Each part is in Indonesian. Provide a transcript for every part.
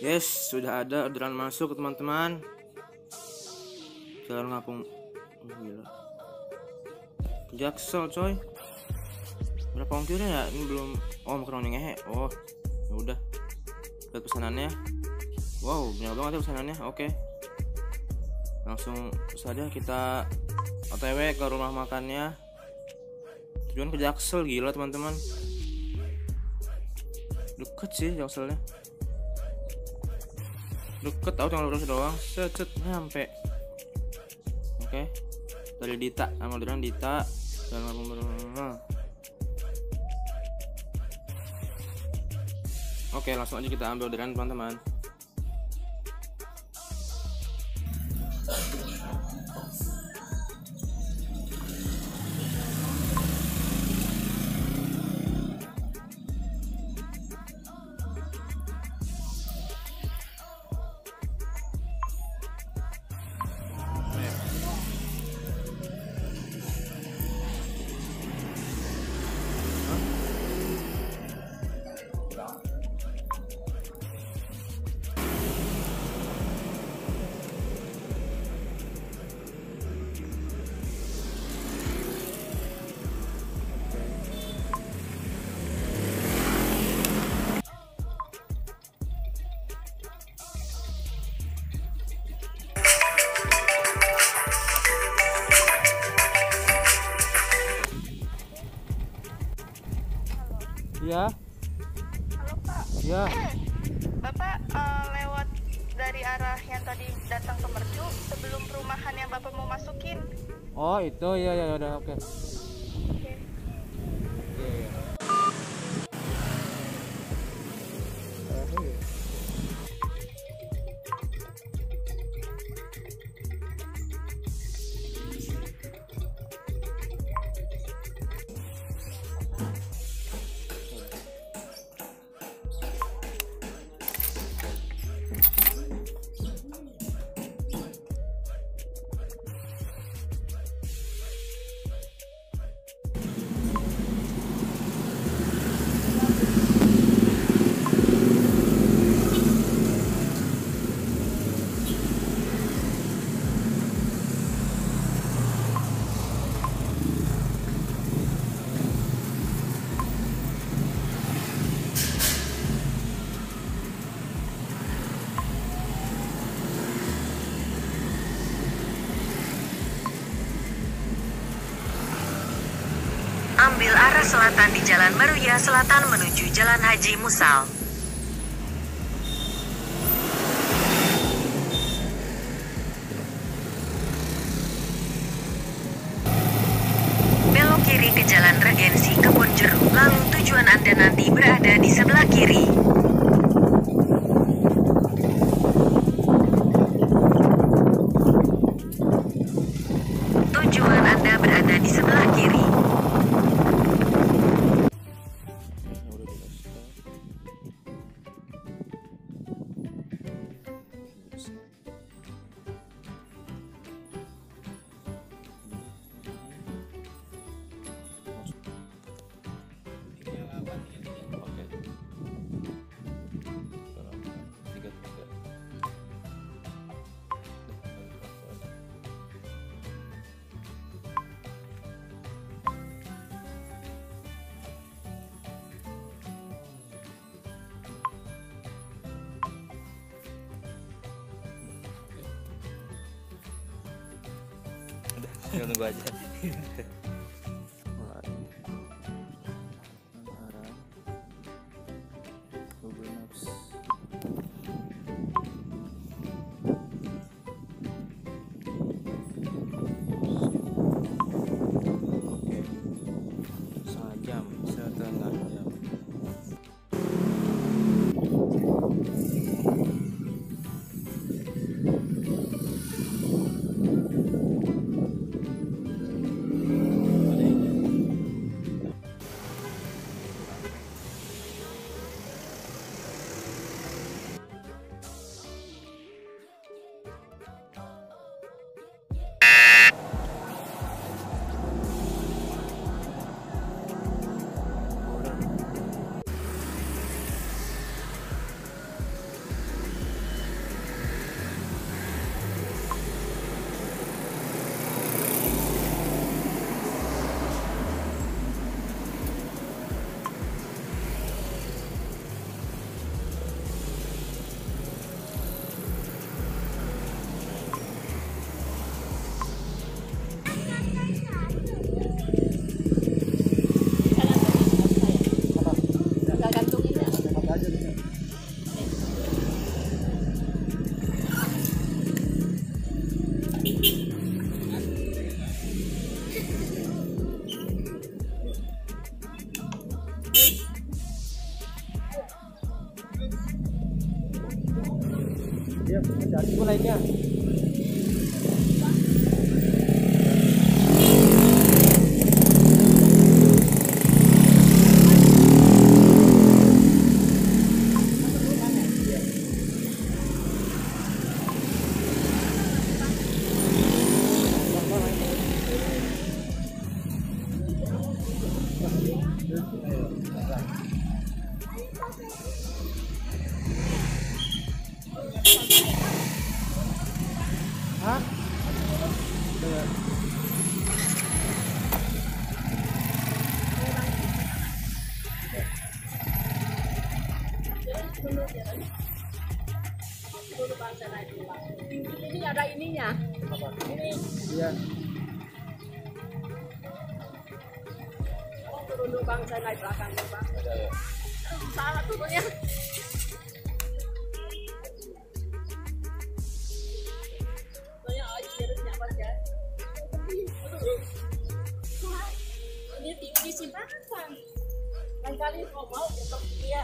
Yes, sudah ada orderan masuk teman-teman. Jalan ngapung. Gila. Jaksel coy. Berapa ongkirnya ya? Ini belum. Oh, kroning Oh, ya udah. Lihat pesanannya. Wow, banyak banget ya pesanannya. Oke. Langsung saja kita OTW ke rumah makannya. Tujuan ke Jaksel, gila teman-teman. Deket sih Jakselnya. Deket tau, tinggal lurus doang. Set nyampe. Oke. Dari Dita, sama orderan Dita. Jalan ngapung. Oke, langsung aja kita ambil orderan teman-teman. Ya. Halo Pak. Ya. Bapak lewat dari arah yang tadi datang ke Mercu sebelum perumahan yang Bapak mau masukin. Oh, itu ya udah oke. Oke. Ambil arah selatan di Jalan Meruya Selatan menuju Jalan Haji Musal. Belok kiri ke Jalan Regensi Kebonjeruk, lalu tujuan Anda nanti berada di sebelah kiri. Tujuan Anda berada di sebelah kiri. Tinggal tunggu aja. Google Maps. Setengah jam. Iya, hati-hati pun lainnya. Hah? Ini ada ininya. Ini. Iya. Oh, turun dulu bang, saya naik belakang dulu bang. Salah turunnya. Soalnya air nyapa ya. Ini tinggi simpan bang. Lain kali kalau mau tetap diam.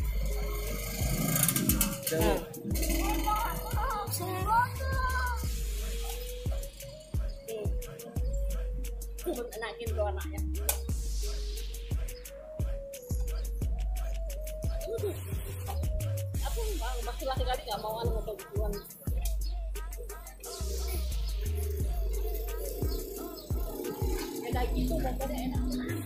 Naikin dua anaknya. Aku masih laki-laki nggak mau anu untuk tuan. Kayak gitu pokoknya enak.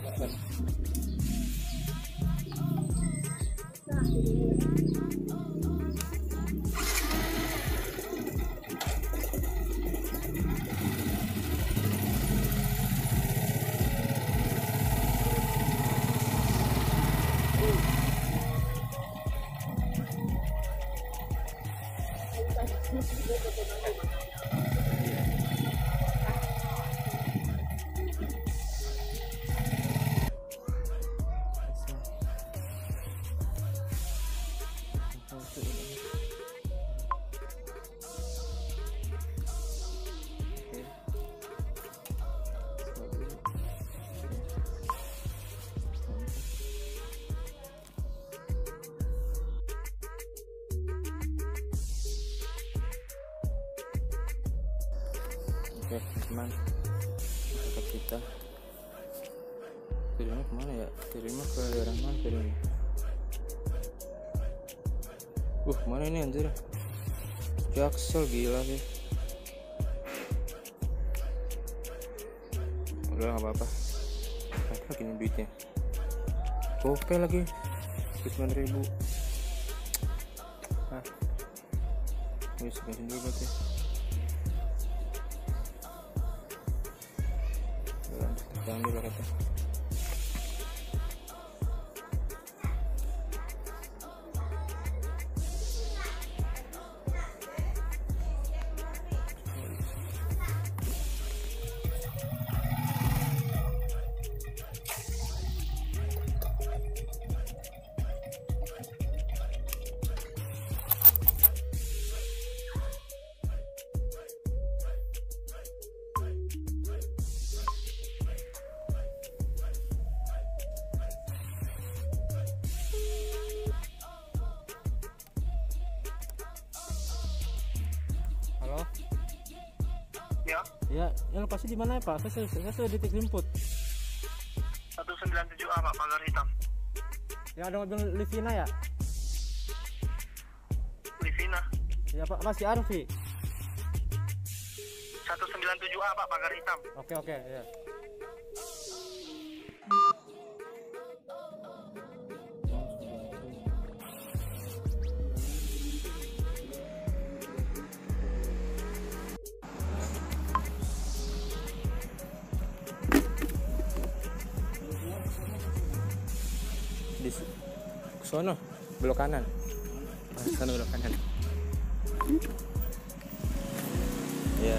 Oke teman, dekat kita kirimnya kemana ya? Kirimnya ke daerah mana kirimnya? Mana ini anjir? Jaksel, gila sih. Udah gak apa-apa, ada gini duitnya. Oke lagi 9.000. Wis bensin dulu berarti. Jangan dulu kata. Ya, yang lokasi di mana ya Pak? Saya sudah di titik jemput. 197A Pak, pagar hitam. Yang ada mobil Livina ya? Livina. Ya Pak, masih Arfi. 197A Pak, pagar hitam. Oke, ya. Di sono belok kanan. Sana belok kanan. Ya.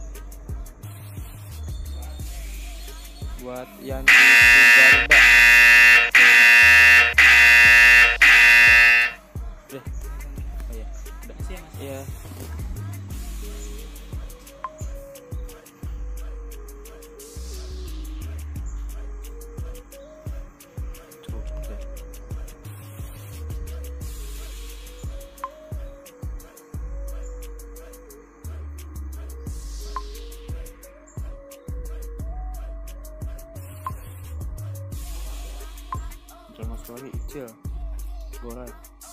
Buat Yanti Garuda. kecil Gorat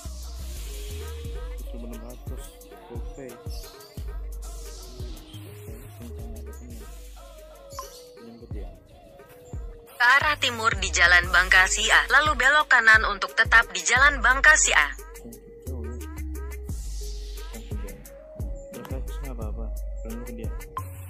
itu 600 GoPay jemput ya. Ke arah timur di Jalan Bangka Sia, lalu belok kanan untuk tetap di Jalan Bangka Sia. Jauh ya. Mereka nggak apa-apa, belum ke dia.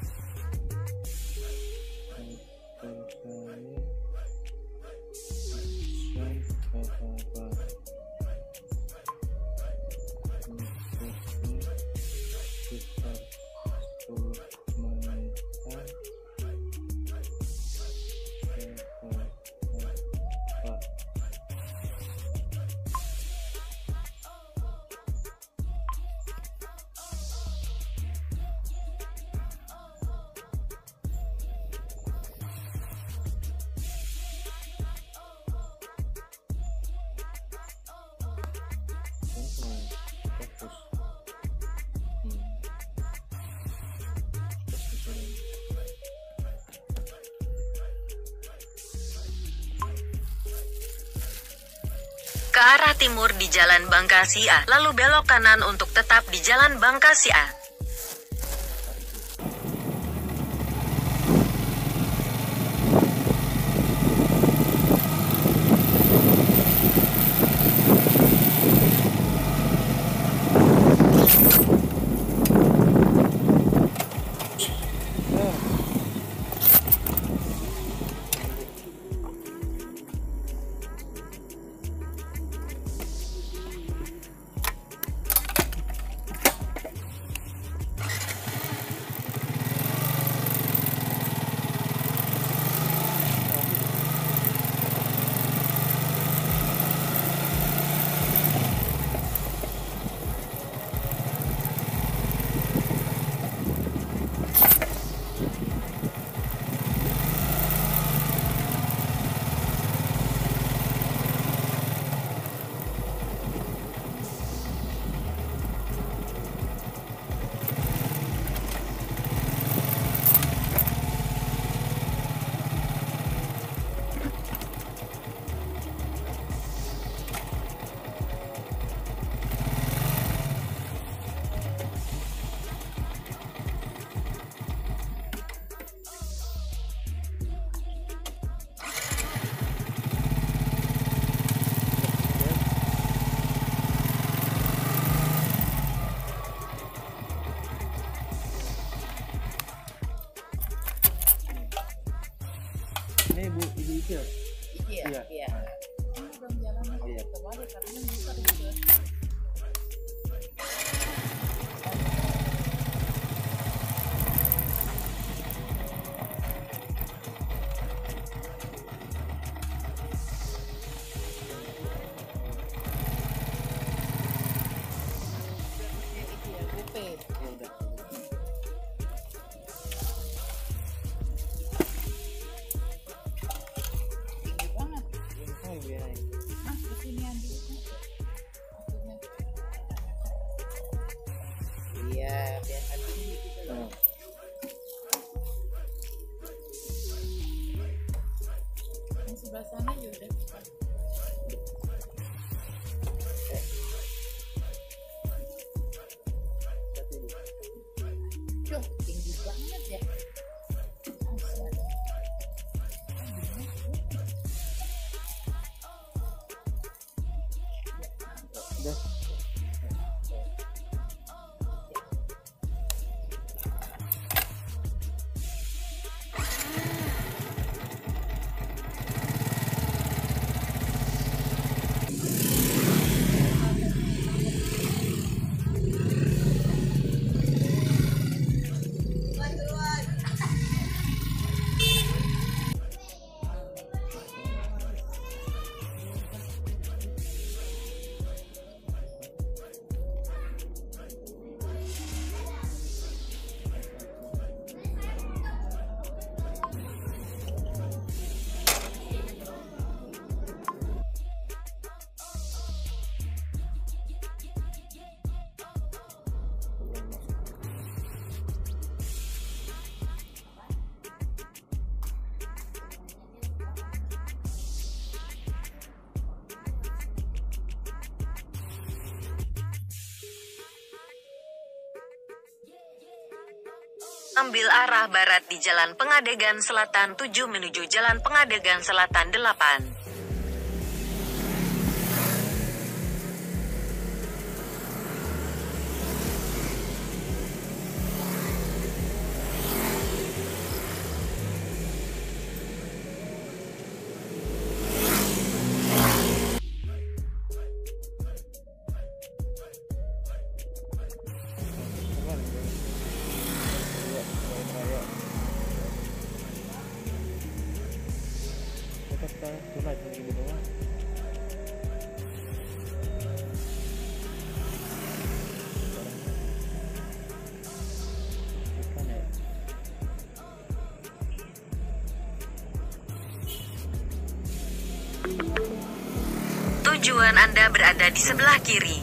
Ke arah timur di Jalan Bangka Sia, lalu belok kanan untuk tetap di Jalan Bangka Sia. Ini ibu itu ya? Iya. Iya. Belum jalan Iya. kembali karena bisa gitu. Iya, biar hati gitu loh. Yang sebelah sana ya udah. Duh, tinggi banget ya. Udah. Ambil arah barat di Jalan Pengadegan Selatan 7 menuju Jalan Pengadegan Selatan 8. Tujuan Anda berada di sebelah kiri.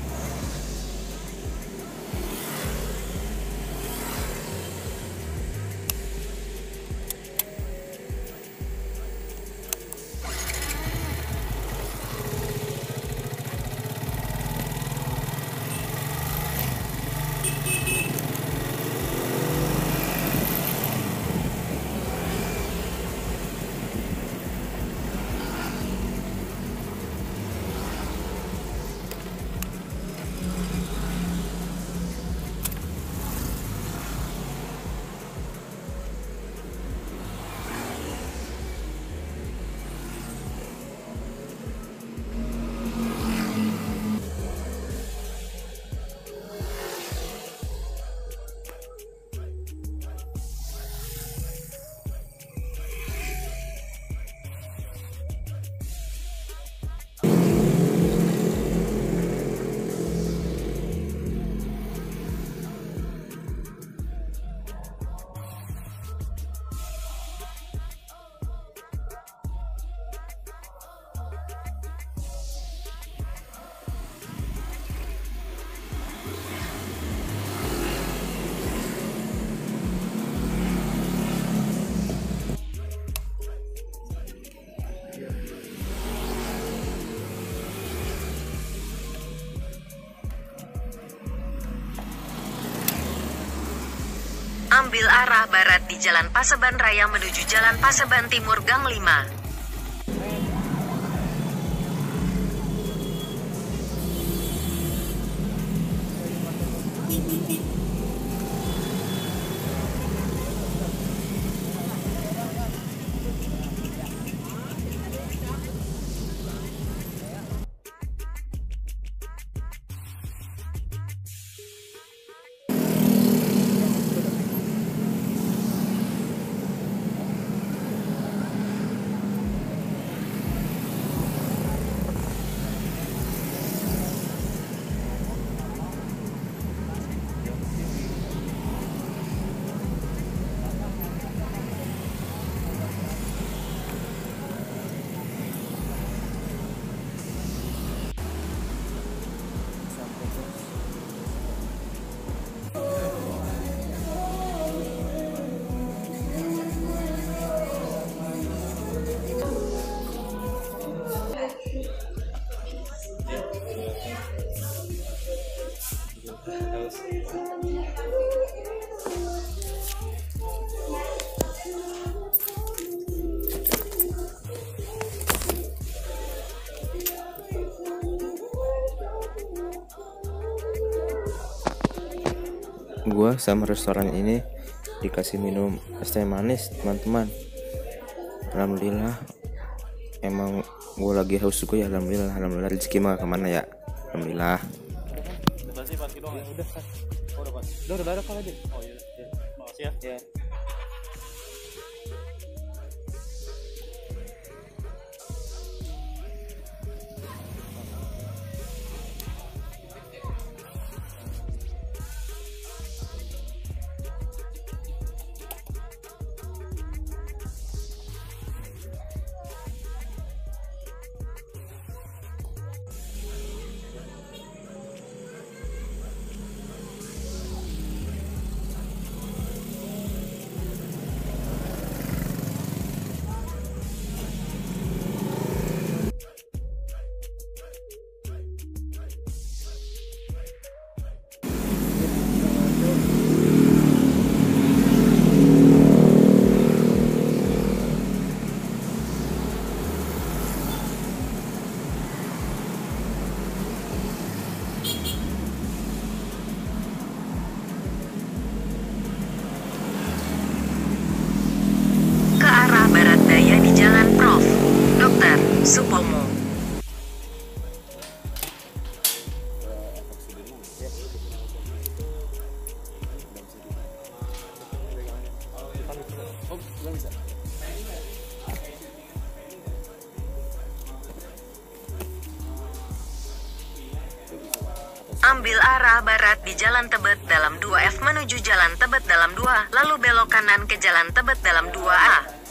Ambil arah barat di Jalan Paseban Raya menuju Jalan Paseban Timur Gang 5. Gua sama restoran ini dikasih minum es teh manis, teman-teman. Alhamdulillah, emang gua lagi haus juga ya. Alhamdulillah rezeki mah kemana ya. Alhamdulillah. Udah ada apa aja? Oh iya. Makasih ya. Ya. ambil arah barat di Jalan Tebet dalam 2F menuju Jalan Tebet dalam 2, lalu belok kanan ke Jalan Tebet dalam 2A.